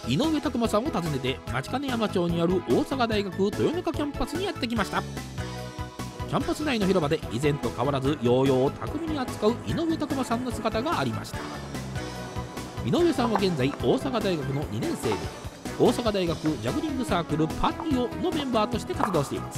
井上拓磨さんを訪ねて町金山町にある大阪大学豊中キャンパスにやってきました。キャンパス内の広場で以前と変わらずヨーヨーを巧みに扱う井上拓磨さんの姿がありました。井上さんは現在大阪大学の2年生で大阪大学ジャグリングサークルパティオのメンバーとして活動しています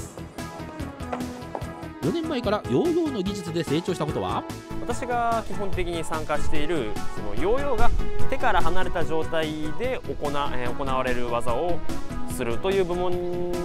。4年前からヨーヨーの技術で成長したことは、 私が基本的に参加しているそのヨーヨーが手から離れた状態で行われる技をするという部門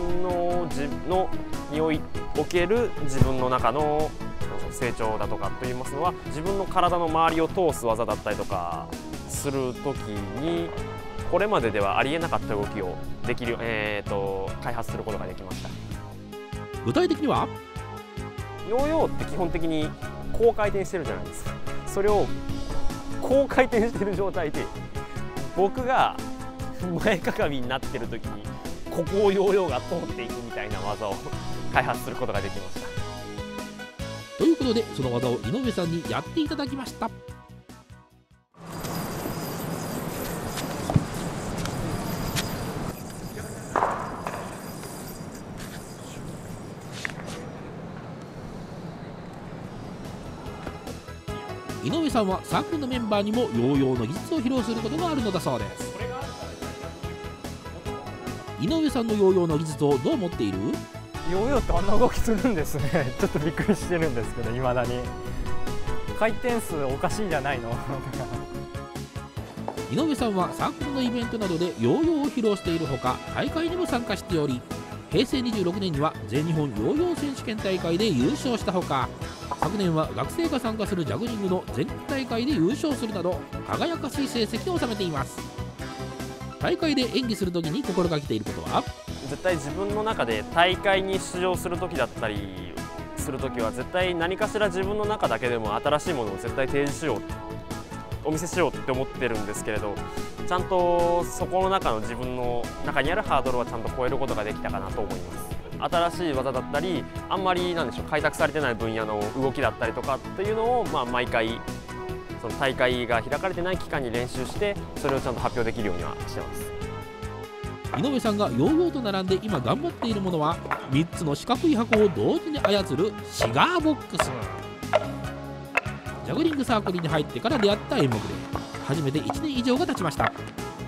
における自分の中の成長だとかといいますのは、自分の体の周りを通す技だったりとかするときにこれまでではありえなかった動きをできる、開発することができました。 具体的にはヨーヨーって基本的に高回転してるじゃないですか。それを高回転してる状態で僕が前かがみになってる時にここをヨーヨーが通っていくみたいな技を開発することができました。 ということでその技を井上さんにやっていただきました。井上さんはサークルのメンバーにもヨーヨーの技術を披露することがあるのだそうです。井上さんのヨーヨーの技術をどう思っている？ ヨーヨーってあんな動きするんですね。ちょっとびっくりしてるんですけど、未だに回転数おかしいんじゃないの井上さんはサークルのイベントなどでヨーヨーを披露しているほか、大会にも参加しており、平成26年には全日本ヨーヨー選手権大会で優勝したほか、昨年は学生が参加するジャグリングの全国大会で優勝するなど輝かしい成績を収めています。大会で演技するときに心がけていることは、 絶対自分の中で大会に出場するときだったりするときは絶対何かしら自分の中だけでも新しいものを絶対提示しよう、お見せしようって思ってるんですけれど、ちゃんとそこの中の自分の中にあるハードルはちゃんと超えることができたかなと思います。新しい技だったりあんまり開拓されてない分野の動きだったりとかっていうのを、毎回その大会が開かれてない期間に練習してそれをちゃんと発表できるようにはしてます。 井上さんがヨーヨーと並んで今頑張っているものは3つの四角い箱を同時に操るシガーボックス。ジャグリングサークルに入ってから出会った演目で初めて1年以上が経ちました。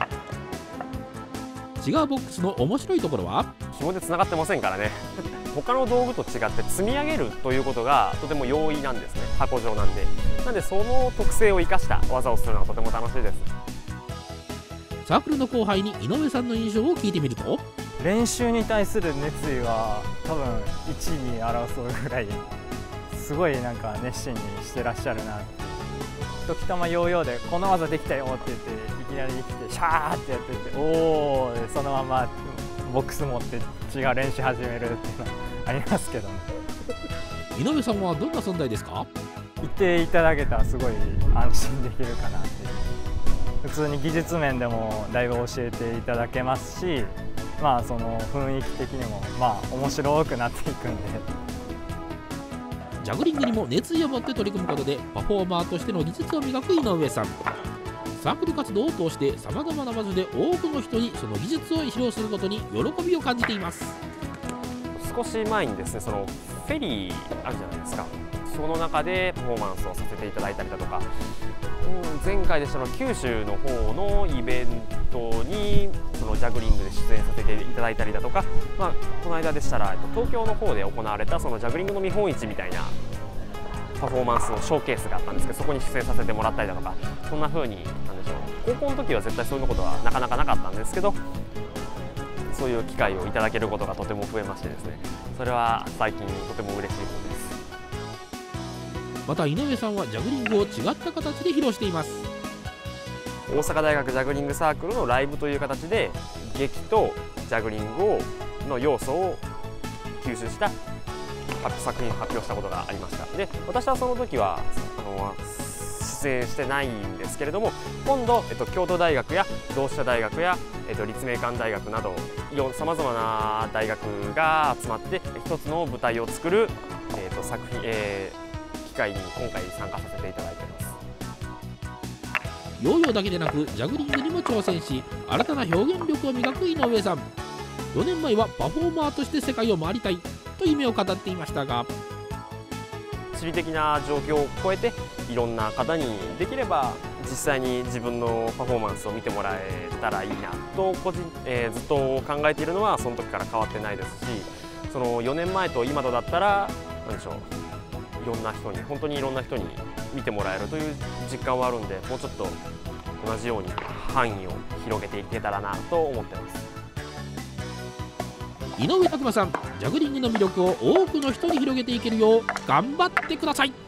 シガーボックスの面白いところは、 紐でつながってませんからね他の道具と違って積み上げるということがとても容易なんですね。箱状なんでその特性を生かした技をするのはとても楽しいです。 サークルの後輩に井上さんの印象を聞いてみると、 練習に対する熱意は多分1位に争うぐらいすごい熱心にしてらっしゃるなって。時たまヨーヨーでこの技できたよって言っていきなり来てシャーってやってて、おおでそのままボックス持って違う練習始めるっていうのはありますけどね。 井上さんはどんな存在ですか？ 言っていただけたらすごい安心できるかなっていう。普通に技術面でもだいぶ教えていただけますし、その雰囲気的にも面白くなっていくんで。 ジャグリングにも熱意を持って取り組むことでパフォーマーとしての技術を磨く井上さん。サークル活動を通してさまざまな場所で多くの人にその技術を披露することに喜びを感じています。 少し前にですね、そのフェリーあるじゃないですか。その中でパフォーマンスをさせていただいたりだとか、前回でしたら九州の方のイベントにそのジャグリングで出演させていただいたりだとか、この間でしたら東京の方で行われたそのジャグリングの見本市みたいなパフォーマンスのショーケースがあったんですけど、そこに出演させてもらったりだとか、そんな風に高校の時は絶対そういうことはなかなかなかったんですけど、そういう機会をいただけることがとても増えましてですね、それは最近とても嬉しいことです。 また井上さんはジャグリングを違った形で披露しています。 大阪大学ジャグリングサークルのライブという形で劇とジャグリングの要素を吸収した作品を発表したことがありました。で、私はその時は出演してないんですけれども、今度、京都大学や同志社大学や、立命館大学などさまざまな大学が集まって一つの舞台を作る、機会に今回参加させていただいています。 ヨーヨーだけでなくジャグリングにも挑戦し、新たな表現力を磨く井上さん。4年前はパフォーマーとして世界を回りたいと夢を語っていましたが、 地理的な状況を超えていろんな方にできれば実際に自分のパフォーマンスを見てもらえたらいいなとずっと考えているのはその時から変わってないですし、その4年前と今とだったら何でしょう、いろんな人に本当にいろんな人に見てもらえるという実感はあるんで、もうちょっと同じように範囲を広げていけたらなと思ってます。 井上拓真さん、ジャグリングの魅力を多くの人に広げていけるよう頑張ってください。